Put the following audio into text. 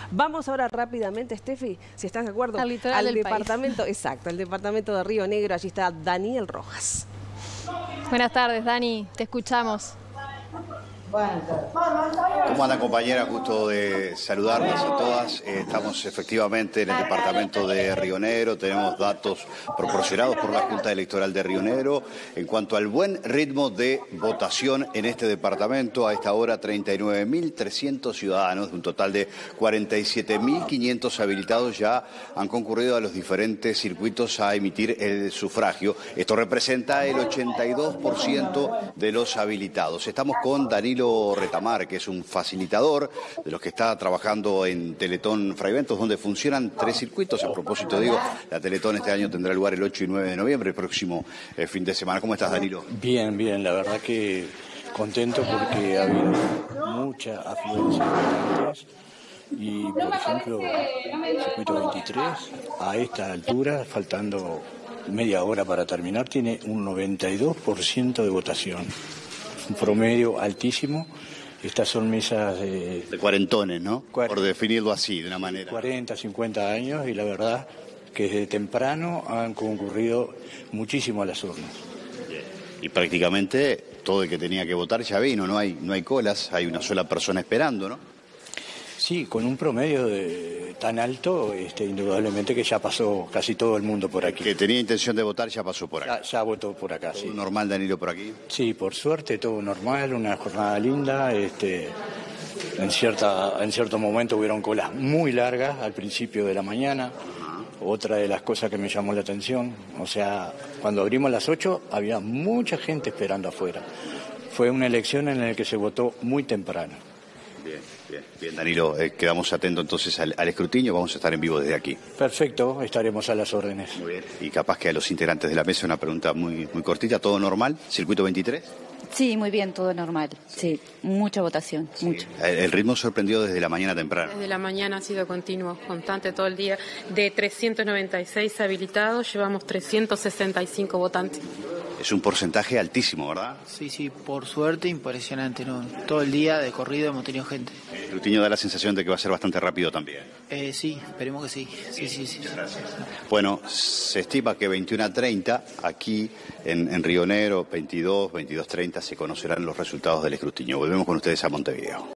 Vamos ahora rápidamente, Steffi, si estás de acuerdo, al litoral del departamento, país. Exacto, el departamento de Río Negro. Allí está Daniel Rojas. Buenas tardes, Dani, te escuchamos. ¿Cómo andan, compañeras? Gusto de saludarlas a todas. Estamos efectivamente en el departamento de Río Negro. Tenemos datos proporcionados por la Junta Electoral de Río Negro en cuanto al buen ritmo de votación en este departamento. A esta hora, 39.300 ciudadanos, de un total de 47.500 habilitados, ya han concurrido a los diferentes circuitos a emitir el sufragio. Esto representa el 82% de los habilitados. Estamos con Danilo Retamar, que es un facilitador de los que está trabajando en Teletón Fraiventos, donde funcionan 3 circuitos. A propósito, digo, la Teletón este año tendrá lugar el 8 y 9 de noviembre, el próximo fin de semana. ¿Cómo estás, Danilo? Bien, bien, la verdad que contento porque ha habido mucha afluencia de votantes y, por ejemplo, el circuito 23, a esta altura, faltando media hora para terminar, tiene un 92% de votación. Un promedio altísimo. Estas son mesas de cuarentones, ¿no? Por definirlo así, de una manera. 40, 50 años, y la verdad que desde temprano han concurrido muchísimo a las urnas. Y prácticamente todo el que tenía que votar ya vino, no hay colas, hay una sola persona esperando, ¿no? Sí, con un promedio tan alto, indudablemente que ya pasó casi todo el mundo por aquí. Que tenía intención de votar ya pasó por acá. Ya votó por acá, sí. ¿Normal, Danilo, por aquí? Sí, por suerte todo normal, una jornada linda. En cierto momento hubieron colas muy largas al principio de la mañana. Otra de las cosas que me llamó la atención, o sea, cuando abrimos a las 8 había mucha gente esperando afuera. Fue una elección en la que se votó muy temprano. Bien, Danilo, quedamos atentos entonces al escrutinio, vamos a estar en vivo desde aquí. Perfecto, estaremos a las órdenes. Muy bien. Y capaz que a los integrantes de la mesa una pregunta muy cortita, ¿todo normal? ¿Circuito 23? Sí, muy bien, todo normal. Sí, mucha votación, sí. Mucho. El ritmo sorprendió desde la mañana temprano. Desde la mañana ha sido continuo, constante todo el día. De 396 habilitados, llevamos 365 votantes. Es un porcentaje altísimo, ¿verdad? Sí, por suerte impresionante, ¿no? Todo el día de corrido hemos tenido gente. El escrutinio da la sensación de que va a ser bastante rápido también. Sí, esperemos que sí. Sí. Gracias. Bueno, se estima que 21:30 aquí en Río Negro, 22:30 se conocerán los resultados del escrutinio. Volvemos con ustedes a Montevideo.